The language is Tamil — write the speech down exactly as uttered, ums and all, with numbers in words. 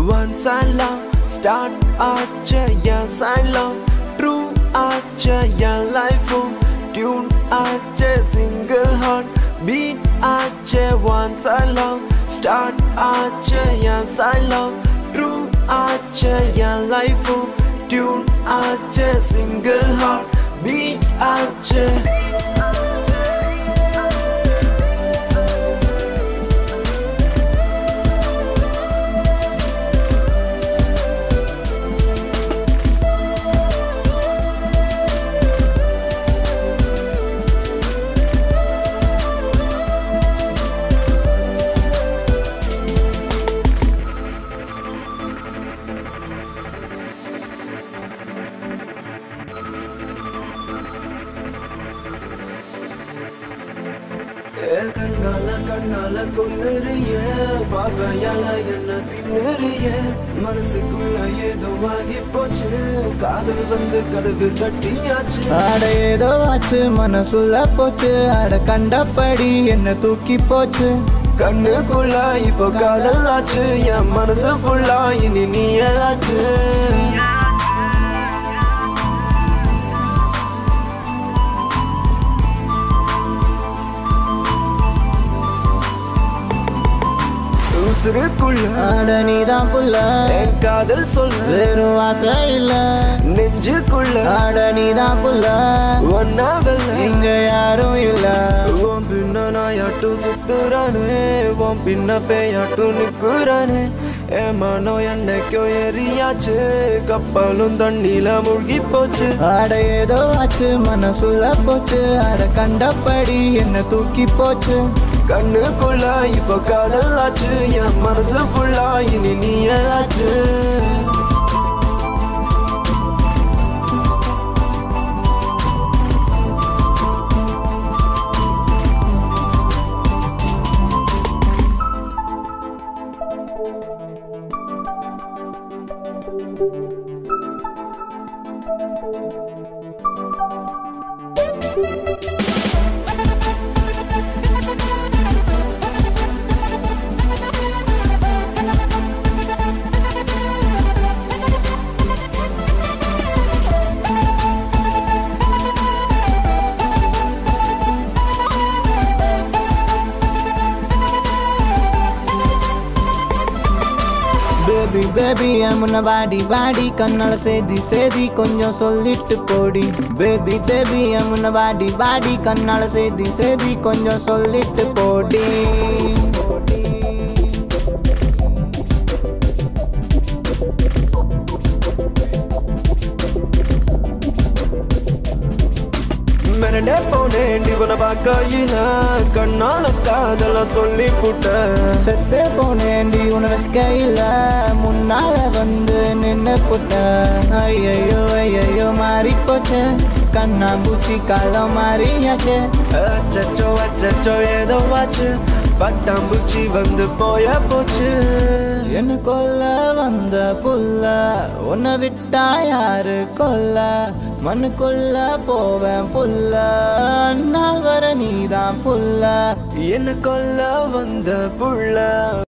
Once I love, start ஆச்சே என் side love. True ஆச்சே என் life tune ஆச்சே single heart. Beat ஆச்சே once I love, start ஆச்சே என் side love. True ஆச்சே என் life tune ஆச்சே single heart. Beat ஆச்சே கண்ணால கண்ணால கொன்னுறியே பார்வையால என்ன தின்னுறியே மனசுக்குள்ள ஏதோ ஆகி போச்சு காதல் வந்து கதவு தட்டியாச்சு ஆட ஏதோ ஆச்சு மனசுல போச்சு ஆட கண்டபடி என்ன தூக்கி போச்சு கண்ணுக்குள்ள இப்போ காதல் ஆச்சு என் மனசு ஃபுல்லா இனி நீயே ஆச்சு உசுருக்குள்ள ஆட நீதான் புள்ள என் காதல் சொல்ல வெறும் வார்த்தை இல்ல நெஞ்சுக்குள்ள ஆட நீதான் புள்ள ஒன்னா வெல்ல இங்க யாரும் இல்ல உன் பின்ன நாயாட்டு சுத்துறானே உன் பின்ன பேயாட்டு நிக்குறானே என் மனோ என்னைக்கோ எரியாச்சு கப்பலும் தண்ணில மூழ்கி போச்சு ஆட ஏதோ ஆச்சு மனசுல போச்சு ஆட கண்டபடி என்ன தூக்கி போச்சு கண்ணுக்குள்ள இப்போ காதல் ஆச்சு என் மனசு ஃபுல்லா இனி நீயே ஆச்சு பேபி பேபி முன்ன வாடி வாடி கண்ணால சேதி சேதி கொஞ்சம் சொல்லிட்டு போடி பேபி பேபி முன்ன வாடி வாடி கண்ணால சேதி சேதி கொஞ்சம் சொல்லிட்டு போடி மெரண்டே போனேன் இவனை பார்க்கையில கண்ணால காதல சொல்லி புட்ட செத்தே போனேண்டி உன ரசிக்கையில முன்னால வந்து நின்று புட்ட ஐயோ ஐயோ மாறி போச்சு கண்ணா பூச்சி காலம் மாறியாச்சு அச்சச்சோ அச்சச்சோ ஏதோ ஆச்சு பட்டாம்பூச்சி வந்து போய போச்சு என்ன கொல்ல வந்த புல்ல உன்னை விட்டா யாரு கொல்ல மண்ணுக்குள்ள போவேன் புல்ல நாள் வர நீதான் புல்ல என்ன கொல்ல வந்த புள்ள